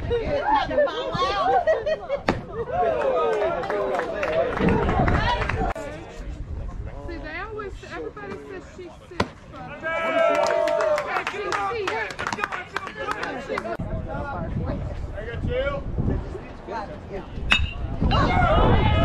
See, they always, everybody says she's 6'5". I got you.